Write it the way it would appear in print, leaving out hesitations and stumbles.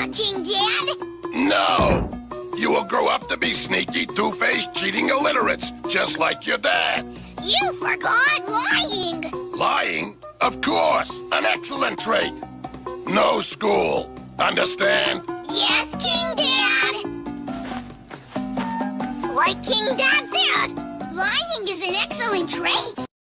forgot, King Dad. No. You will grow up to be sneaky, two-faced, cheating illiterates, just like your dad. You forgot lying. Lying? Of course. An excellent trait. No school. Understand? Yes, King Dad. Like King Dad said, lying is an excellent trait.